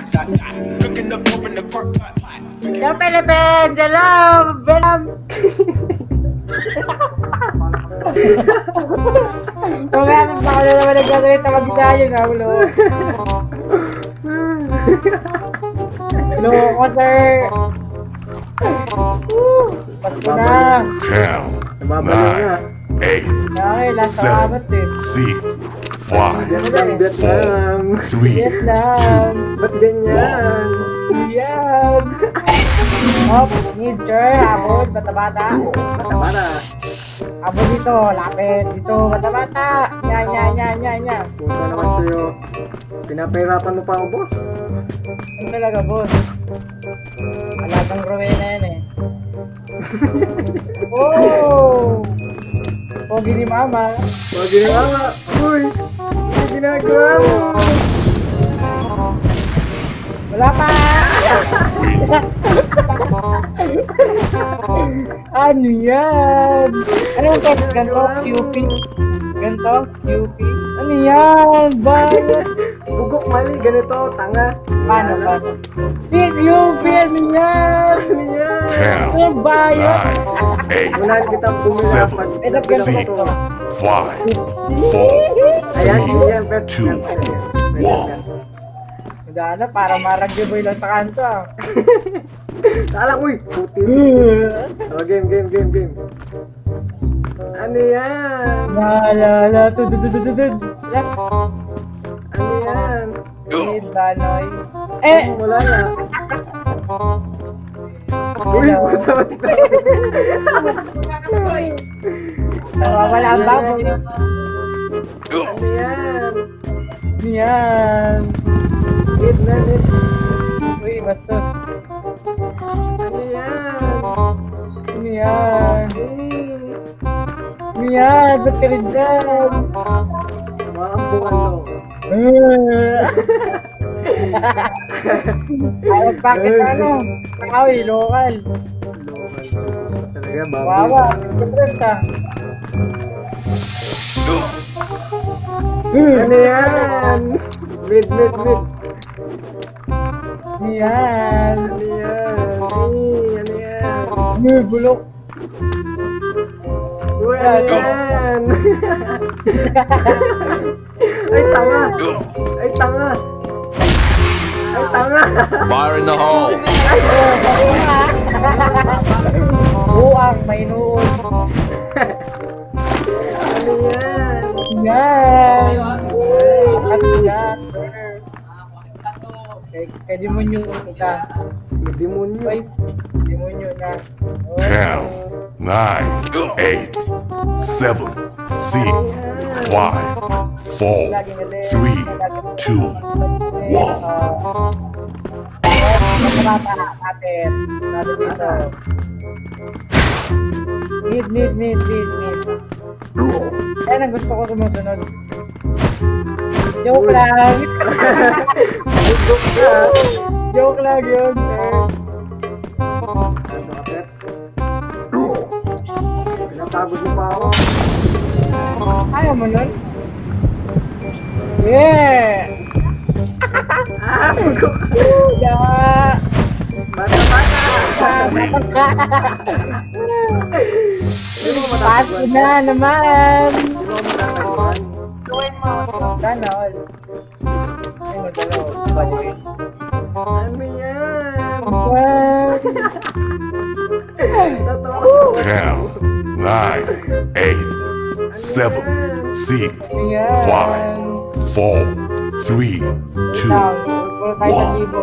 Yung Philippines! Hello! Venom! Kung meron pa ako na naman nagkakalit na kabitayo na ulo. Hello ko, sir! Pasko na! 10, 9, 8, 7, 6, 5, 4, 3, 2, Ba't ganyan? Yan! Hop, need sir, habon, bata-bata. Bata-bata. Habon dito, lapit, dito, bata-bata. Nya. Punta naman sa'yo. Pinapahirapan mo pa ako, boss. Ano talaga, boss? Alagang Rowena yan eh. Oh! Pogi ni mama. Huwag ginagawa. Uy! Ano ginagawa mo? Wala pa! Ano yan? Ano yung text? Ganto? QP? Ganto? QP? Ano yan? Bakit? Bugok mali, ganito, tanga. Paano? QP! Ano yan? Ano yan? 10, Ano ba yan? 9, 8, Unahan kita bumila 7, pag 6, 5, 4, Ayan, yan, 3, 2, 1. Magana, para maragyoboy lang sa kanto ah. Kala mo, puti. Oh, game. Ano yan? La, tududududud. Ano yan? Need banoy. Eh! Wala na. Uy, puta matik na. Nawawala ang baboy. Ano yan? Yan. Need. Uy, bastos. Ano yan? Ano yan? Eh, Ano yan? Ba't ka rin dyan? maambukan mo. Ayos bakit ano? Ay, lokal. Talaga, baboy. Wawa, kapres ka. Ano yan? Mid. Yan. Ano yan? Ano yan? Bulok. Uy, ano yan? Ay, tanga! Fire in the hole! Buang, may noon. Ano yan? Yan. At yan. Kaya demonyo ka. May demonyo. Ay, demonyo na. 10, 9, 8, 7, 6, 5, 4, 3, 2, 1. Bata natin. Natin dito. Mid. Yan ang gusto ko sumusunod. Joke lang. Joke lang yun, sir. Ano ka, Peps? Pinapagod mo pa ako. Ayaw mo nun? Yeah! Bugok ka. Yeah! Bata. Hindi mo Pasko matataguan. na naman! Hindi mo matataguan. Sana all. Ay, madalaw. Baduin. Ano yan? What? Tatawa ko sa 10, 9, 8, 7, 6, 5, 4, 3, 2, Now, puro kahit ang libo.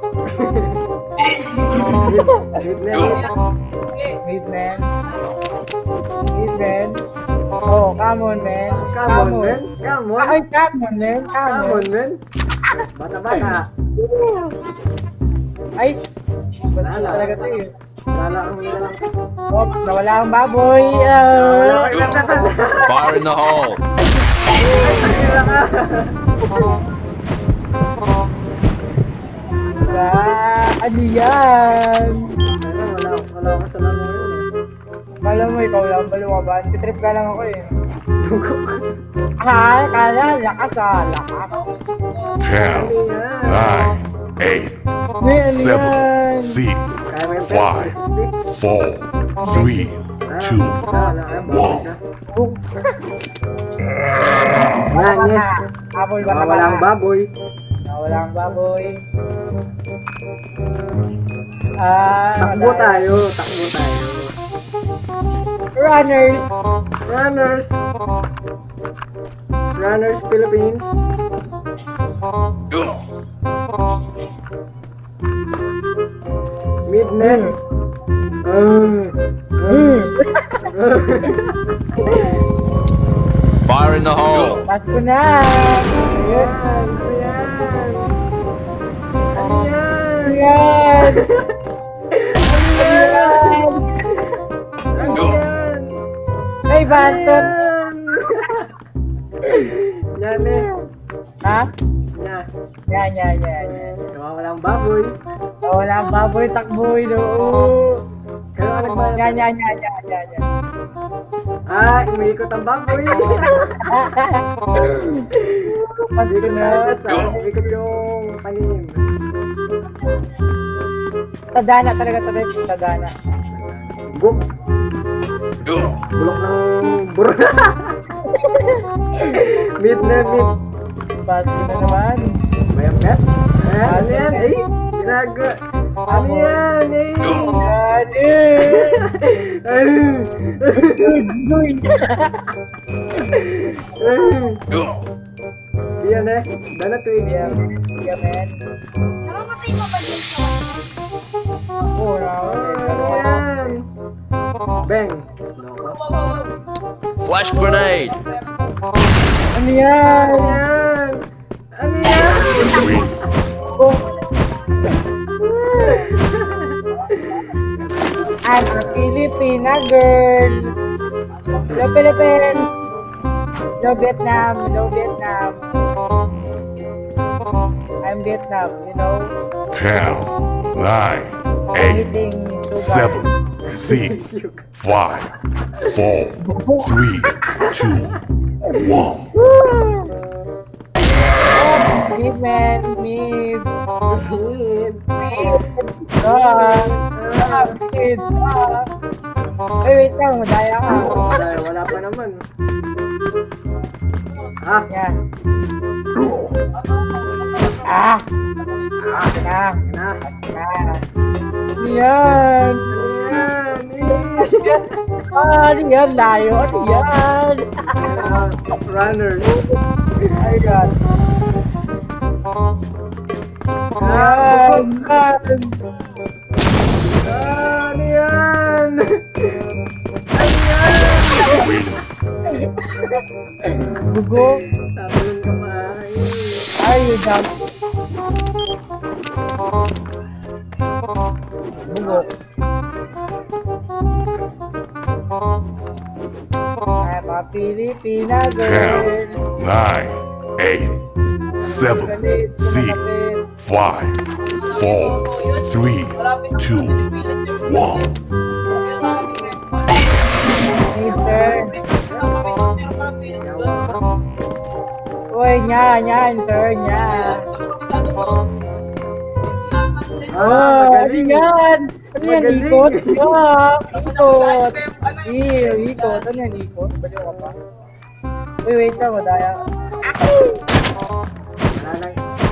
Wait, man. Oh, come on, man. Come on, man. Ay, come on, man. Come on, man. Bata. Ay, ba't talaga ito eh? Wala kang nilalang. Oops, nawala ang baboy. Wala kang nilalang. fire in the hole! Ano yan? Wala ka sa laro yun eh. Kala mo, ikaw lang ba lumaban? Titrip ka lang ako eh. Bugok. Kala, lakas ah, lakas. 10, 9, 8, May ano 7, yan? 6, Kaya mo yung 5, 4, 3, 2, Wala, kaya baboy ka. Oh, Yan, yan. Habol ba Wala ang baboy. Wala ang baboy. Takbo tayo, takbo tayo. Runners. Runners. Runners Philippines. Midnet. Fire in the hole! Pasko na. Ayun. Ayan. Ano yan? Ayan. Ayan. Ano yan? Ay, Banton. Yan eh. Ha? Yan. Yan. Walang baboy. Wala ang baboy, takboy, no. Kaya ka nagbayad. Yan. Ah, umiikot ang baboy. Pasko na. Umiikot yung panim. Tadana talaga ito. Tadana. Buk. Bulok ng buro. Mid na mid. Pasko na naman. May best. Ano yan? Eh, ginagawa. Ano yan? Eh. Yan eh. Dala 2 HP. Yeah, man. Namamatay mo ba dyan sa... Oo, Yan. Bang. Flash grenade! ano yan? Yan. Ano yan? Win. Oh. I'm a Filipina girl. No Philippines. No Vietnam. I'm Vietnam, you know. 10, 9, 8, Anything to 7, 6, 5, 4, 3, 2, 1. Mid, man. Mid. Mid. Mid. Wait lang. Madaya ka. Wala pa naman. Ah. Yan. Ah. Na. Na. Yan. Yan. Ano yan? Layo. Ano yan? Runners. Ayan. Ah, Yan. ano yan? Ano yan? Win. Bugo. Tatalon ka maay. Ay, dog. Bugo. Ay, mga Pilipina 10, girl. 9, 8, 7, 6, 5, 4, 3, 2, 1. Mister. Uy, nya, sir, nya. Oh, ano magaling. yan? Ano yan, Magaling. ikot? Yeah, ikot. Ikot. Ano yan, ikot? Baliw ka pa. Uy, wait lang, madaya. Wala lang.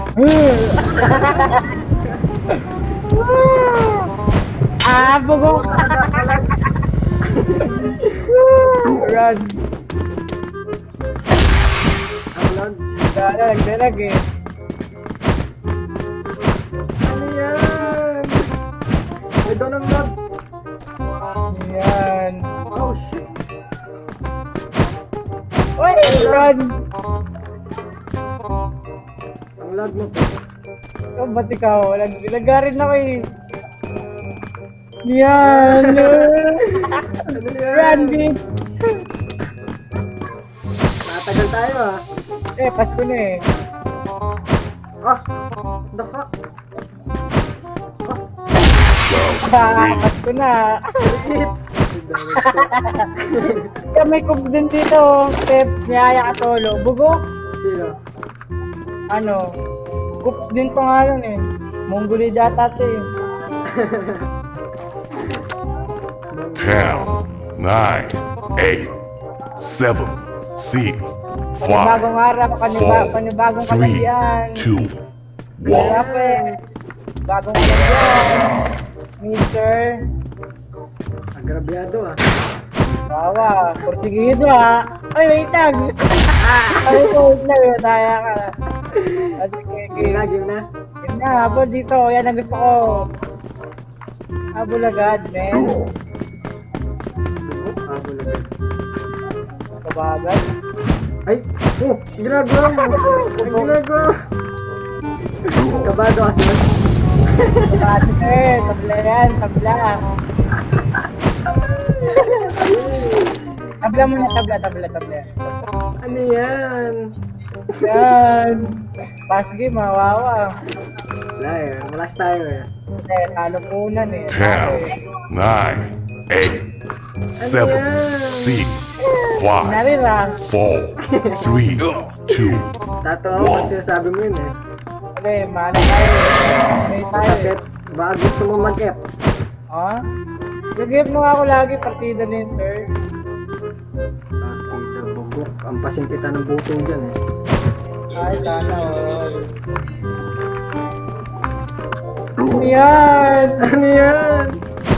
Bugo. Run. Ang log. Nagdalag eh. Ano yan? May doon ang log. Yan. Oh shit. Uy, run. Ang log mo po. Oh, ba't ikaw? Nagarin ako eh. Yan. Ano yan? Run, bitch. Natagal tayo ah. Eh, Pasko na eh. Ah! The fuck? Win. Pasko na. Hits! May cooks din dito. Step, niyaya ka solo. Bugo? Sino? Ano? Cooks din pangalan eh. Mongolid data to eh. 10, 9, 8, 7, 6, 5, Panibagong araw, panibagong 4, 3, kalagyan. 2, Wala 1. pa eh. Bagong kalagyan. Mister. Agrabyado ah. Wawa, porsigido ah. Ay, wait lang. Ay, wait lang. Taya ka. Game na, game na. Yun na, habol dito. Yan ang gusto ko. Habol agad, men. Habol agad. Kabagad. Ay! Oh! Ginagawa mo! Ang ginagawa mo! Kabado kasi. Kabagad, sir. Tabla yan, tabla. Tabla mo na, tabla. Ano yan? Yan. Pass game, mawawa. Wala eh. Malas tayo eh. Eh, talo punan eh. 10, 9, 8, 7, 6, 5, Nalira. 4, 3, 2, Tato ako pag sinasabi mo yun eh. Okay, mana tayo. May Sa tayo. peps, baka gusto mo mag-ep. Ha? Nag-give mo ako lagi partida na yun, sir. Partida, bugok. Ang pasimpitan ng butong dyan eh. Ay, sana all. Ano yan? Ano yan?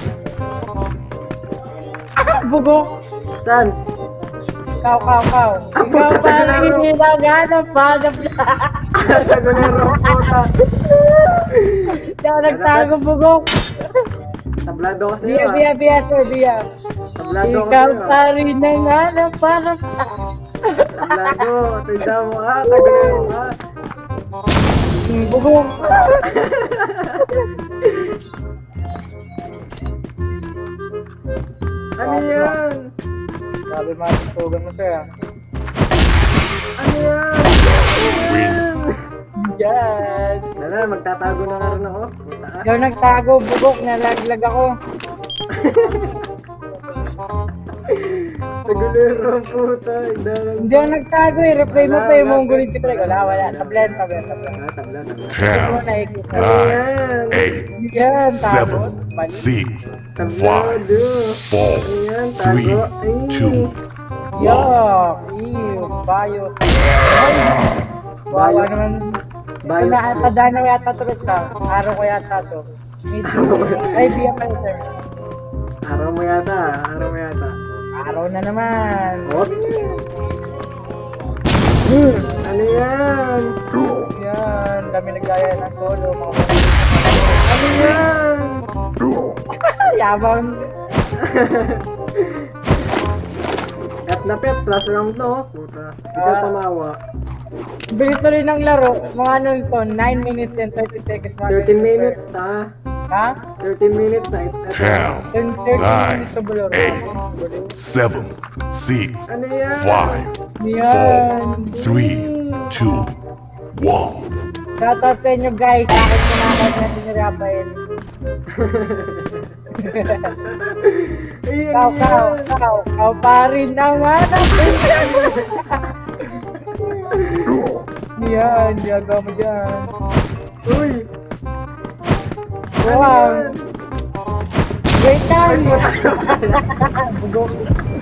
Bugok! Saan? Kaw. Ikaw parang hindi na gano'n panap na. Sagonero, puta. Diyan nagtago bugok. Tablado ko sa'yo Biya, ah. sir, biya. Tablado ko Ikaw sa'yo ah. pa rin na nga na panap na. Tablado, tinda mo ah. Sagonero ka. Bugok. Ano yan? Sabi matutugan mo, sir. Ano yan? Win. Yan. Dala, magtatago na nga rin ako. Puta ka. Ikaw nagtago, bugok, nalaglag ako. Sagonero ang puta. Hindi ako nagtago eh, replay mo pa yung Mongolid si Preg. Wala. Tablet. Tabla. 10, 9, 8, Yan, 7, tago. 6, 5, Tablado. 4, 3, 2, 1. Yuck! Ew! Bayo! Ay! Bawa naman. Bayo. Tadano yata to sa araw ko yata to. Ay, biya pa sir. Araw mo yata. Araw na naman. Oops. Ano yan? Yan, dami nagaya ng solo. Mga Ano yan? yabang. At na peps, last round no? Puta. Hindi ka tumawa. Bilis na rin ang laro. Mga ano ito, 9 minutes and 30 seconds. 13 minutes ta. Ha? 13 minutes na. 10, 30 minutes sa bulor. 8, 7, 6, Ano yan? 5, Yan. 4, 3, 2, 1. Shoutout sa inyo guys. Bakit sinakot natin ni Rafael? Ay, Kaw ano yan? pa rin naman ang yan, diyaga mo dyan. Uy! Ano Wow. yan? Wait lang! Bugok.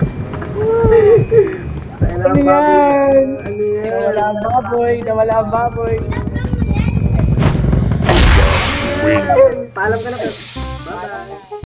Ano Ano yan? Ano yan? Nawala ang baboy. Win. Paalam ka na. Bye-bye.